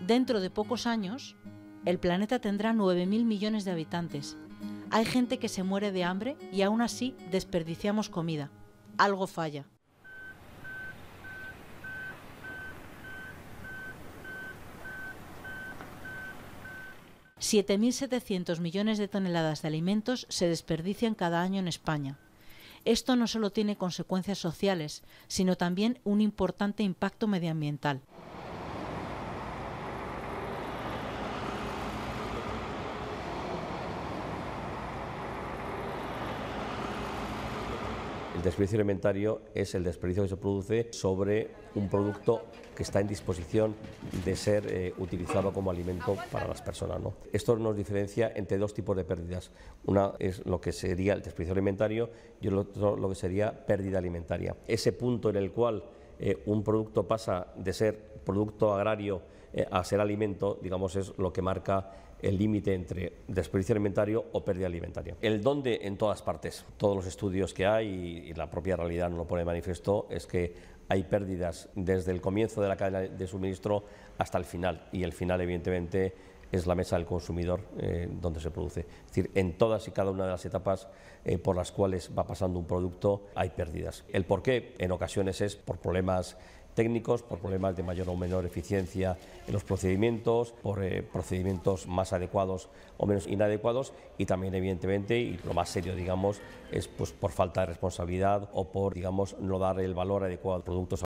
Dentro de pocos años, el planeta tendrá 9.000 millones de habitantes. Hay gente que se muere de hambre y aún así desperdiciamos comida. Algo falla. $7.700 millones de toneladas de alimentos se desperdician cada año en España. Esto no solo tiene consecuencias sociales, sino también un importante impacto medioambiental. El desperdicio alimentario es el desperdicio que se produce sobre un producto que está en disposición de ser utilizado como alimento para las personas, ¿no? Esto nos diferencia entre dos tipos de pérdidas. Una es lo que sería el desperdicio alimentario y el otro lo que sería pérdida alimentaria. Ese punto en el cual un producto pasa de ser producto agrario a ser alimento, digamos, es lo que marca el límite entre desperdicio alimentario o pérdida alimentaria. El dónde en todas partes, todos los estudios que hay y la propia realidad nos lo pone de manifiesto, es que hay pérdidas desde el comienzo de la cadena de suministro hasta el final, y el final evidentemente es la mesa del consumidor donde se produce. Es decir, en todas y cada una de las etapas por las cuales va pasando un producto hay pérdidas. El porqué en ocasiones es por problemas técnicos, por problemas de mayor o menor eficiencia en los procedimientos, por procedimientos más adecuados o menos inadecuados, y también evidentemente, y lo más serio digamos, es pues por falta de responsabilidad o por, digamos, no dar el valor adecuado a productos